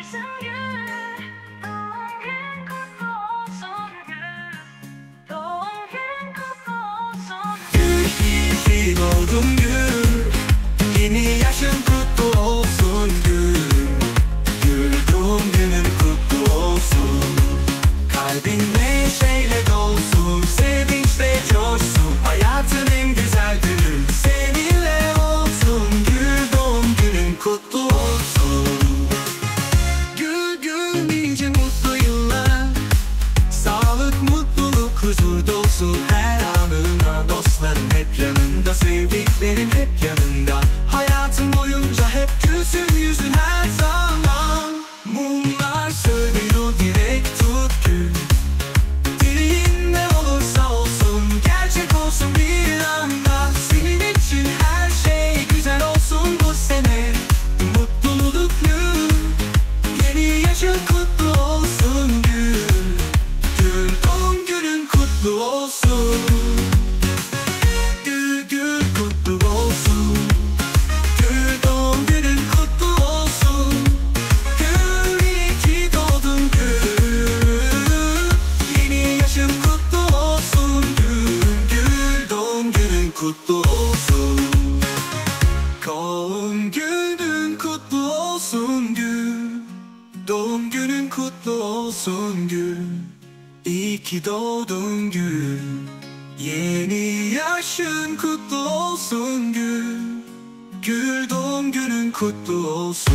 Doğdun gül, yeni yaşın kutlu olsun gül. Gül doğum günün kutlu olsun. Kalbin neşeyle dolsun, sevinçle coşsun. Hayatın en güzel günü seninle olsun. Gül doğum günün kutlu olsun. Gül gül nice mutlu yıllar. Sağlık, mutluluk, huzur dolsun her anına. Dostların hep yanında, sevdiklerin hep yanında. Hayatın boyunca hep gülsün yüzün her zaman. Mumlar sönüyor, dilek tut gül. Dileğin ne olursa olsun, gerçek olsun bir anda. Senin için her şey güzel olsun bu sene. Mutluluklu, yeni yaşın kutlu olsun gül. Gül doğum günün kutlu olsun. Gül gül kutlu olsun. Gül doğum günün kutlu olsun. Gül iyi ki doğdun gül. Yeni yaşın kutlu olsun gül. Gül doğum günün kutlu olsun. Doğum günün kutlu olsun gül. Doğum günün kutlu olsun gül. İyi ki doğdun gül. Yeni yaşın kutlu olsun gül. Gül doğum günün kutlu olsun.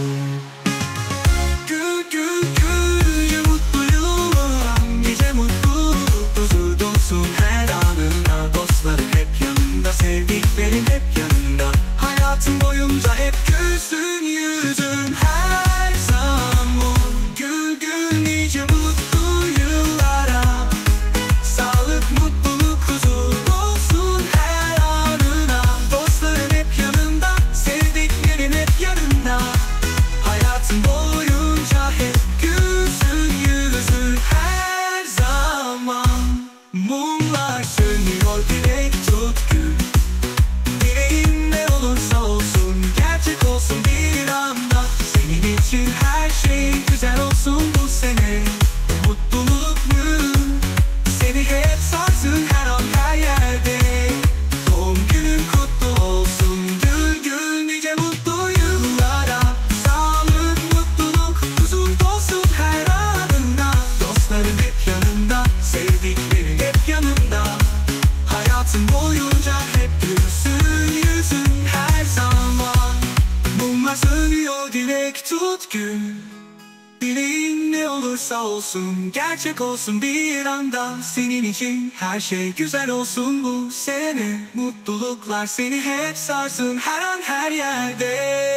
Gül gül gül nice mutlu yıllar. Nice mutluluk, huzur dolsun her anına. Dostların hep yanında, sevdiklerin hep yanında. Hayatın boyunca hep gülsün yüzün her zaman. Gül gül nice mutlu yıllara. Sağlık, mutluluk, huzur olsun her anına. Dostların hep yanında, sevdiklerin hep yanında. Hayatın boyunca hep gülsün yüzün her zaman. Mumlar sönüyor, dilek tut gül. Dileğin ne olursa olsun, gerçek olsun bir anda. Senin için her şey güzel olsun bu sene. Mutluluk mu? Seni hep sarsın her an her yerde. Doğum günün kutlu olsun gül gül nice mutlu yıllara. Sağlık, mutluluk, huzur dolsun her anına. Dostların hep yanında, sevdiklerin hep yanında. Hayatın boyunca hep gülsün yüzün her zaman. Mumlar sönüyor, dilek tut gül. Dileğin ne olursa olsun, gerçek olsun bir anda. Senin için her şey güzel olsun bu sene. Mutluluklar seni hep sarsın her an her yerde.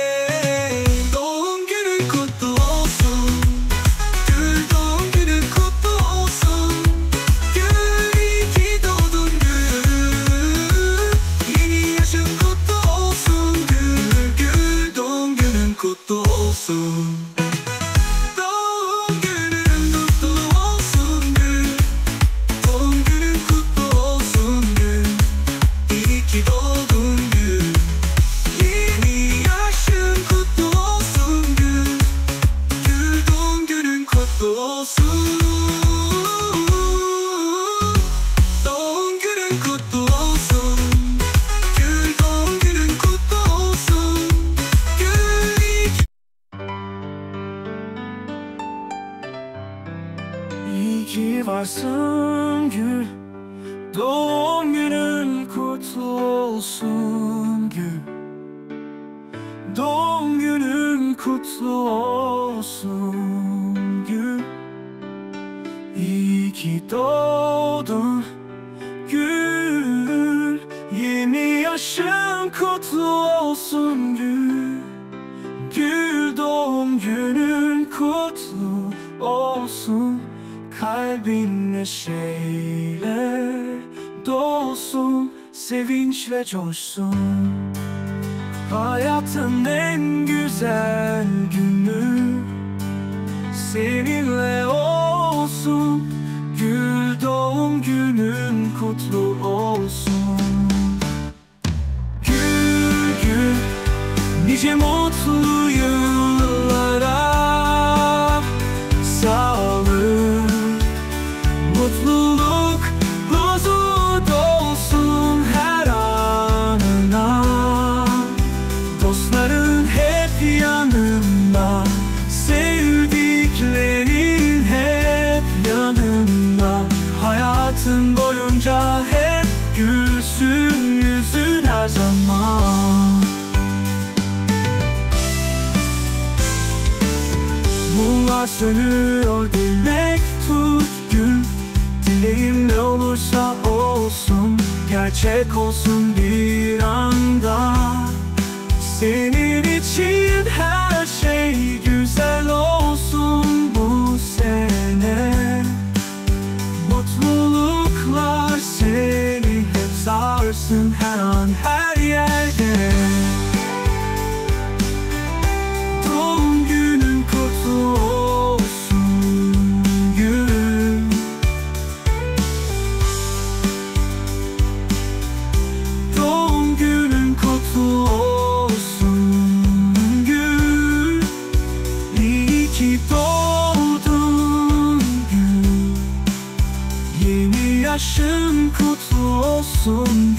Doğum günün kutlu olsun. Gül doğum günün kutlu olsun. Gül iyi ki doğdun gül. Yeni yaşın kutlu olsun gül. Gül doğum günün kutlu olsun. Doğum günün kutlu olsun gül. Doğum günün kutlu olsun gül. İyi ki doğdun gül. Yeni yaşın kutlu olsun gül. Gül doğum günün kutlu olsun. Doğum günün kutlu olsun. Gül doğum günün kutlu olsun. Gül iyi ki. İyi ki varsın gül. Doğum günün kutlu olsun gül. Doğum günün kutlu olsun gül. İyi ki doğdun gül. Yeni yaşın kutlu olsun gül. Gül doğum günün kutlu olsun. Kalbin neşeyle dolsun, sevinçle coşsun. Hayatın en güzel günü seninle olsun. Gül doğum günün kutlu olsun. Gül gül nice mutlu yıllara. mumlar sönüyor, dilek tut gül. Dileğim ne olursa olsun, gerçek olsun bir anda. Senin için her şey güzel olsun bu sene. Mutluluklar seni hep sarsın her an her yerde. Doğum günün kutlu olsun gül. Doğum günün kutlu olsun gül. İyi ki doğdun gül. Yeni yaşın kutlu olsun.